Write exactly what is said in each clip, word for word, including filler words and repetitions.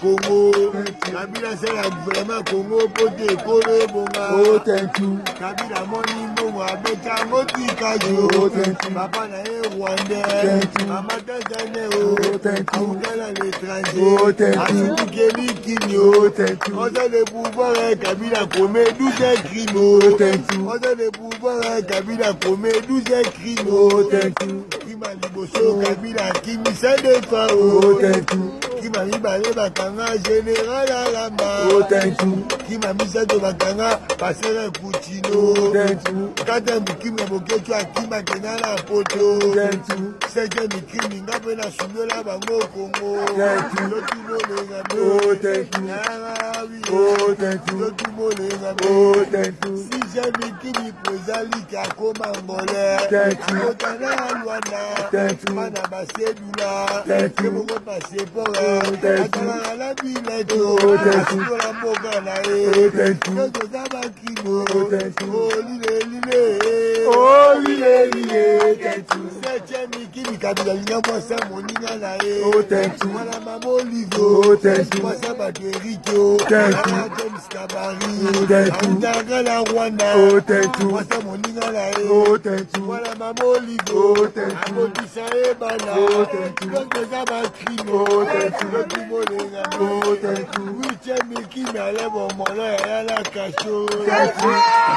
Congo. Kabila c'est vraiment Congo poté kolo bonga. Oh, thank you. Kabila moni bongo abeta moti kajo. Oh, thank you. Papa na e Rwanda. Thank you. Mama Tanzania o. Oh, thank you. Amukala l'étranger. Oh, thank you. Asuki Keli Kinyo. Oh, thank you. On a le pouvoir Kabila commet douze crimes. Oh, thank you. On a le pouvoir Kabila commet douze crimes. Oh, thank you. Kima liboso Kabila kimi sa defa Oh, thank you. Kima mibale bakanga général Alamba. Oh, thank you. Kima misato bakanga passer Poutino. Oh, thank you. Kata mukima bokecho akima kenala poto. Thank you. Seke mikimi ngape na sundola bango Congo. Thank you. Lotumo lenga be. Oh, thank you. Oh, thank you. Lotumo lenga be. Oh, thank you. Si j'ai mikimi pozali kakoma ngole. Thank you. Akotana alwana. Thank you. Mana basedula. Thank you. Kemo passeport. Thank you. Atala la bileto. Oh, thank you. Asukola mboka na Oh, e. thank you. Yozo zaba kimo. Oh, thank you. Oh, lile lile. Oh, lile lile. Thank you. Seche mikimi kabila lingamwa sa moninga na e. Oh, thank you. Mwana mamo livo. Oh, thank you. Mwasa bato erikyo. Thank you. Mwana James Kabari. Thank you. Aundaga la Rwanda. Oh, thank you. Mwasa moninga na e. Oh, thank you. Mwana mamo livo. Oh, thank you. Akotisa ebana. Oh, thank you. Yozo zaba kimo. Oh, thank you. Lotumo lenga be. Oh, thank you. Wiche mikimi alebo molo ya la kasho. Thank you.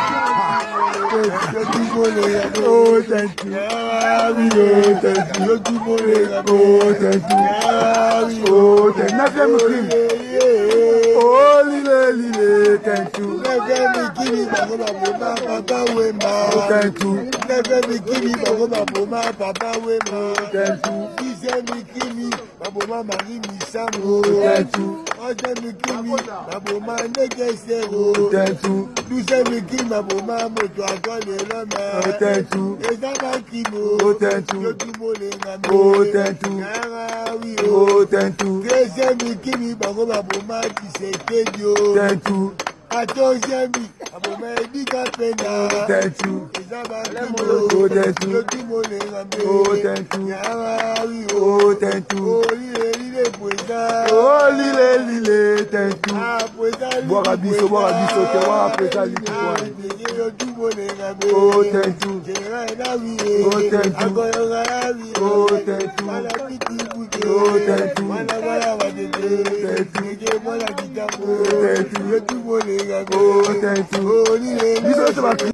Lotumo lenga be. Oh, thank you. Oh, thank you. Lotumo lenga be. Oh, thank you. Oh, thank you. Neuvième crime. Oh, lile, lile. Thank you. Neve mikimi bango baboma papa wema. Oh, thank you. Neve mikimi bango baboma papa wema. Thank you. Dize mikimi baboma mari misambo. Thank you. Onze mikimi baboma ndege sero. Thank you. Douze mikimi baboma moto akole loma. Oh, thank you. Eza bakimo. Oh, thank you. Lotumo lenga be. Oh, thank you. Yara wi Oh, o. thank you. Treize mikimi bango baboma Tshisekedi o. Thank you. Quatorzième baboma Edika Pena. Thank you. Eza Oh, bakimo. thank you. Lotumo lenga be. Oh, thank you. Yara wi o. Oh, thank you. Oh, lile lile poeza. Oh, lile, lile. Thank you. Ah, poeza lile Boire à biso, boire à biso, te voir après ça, lile Ah, poeza. ndenge lotumo lenga be. Oh, thank you. Général na wi e. Oh, thank you. Akoyoga na wi e. Oh, thank you. Mwana piti buke. Oh, thank you. Mwana mwana wadede. Thank you. Ndenge mwana kitambo. Thank you. Lotumo lenga be. Oh, thank you. Oh, lile lile. Biso, c'est ma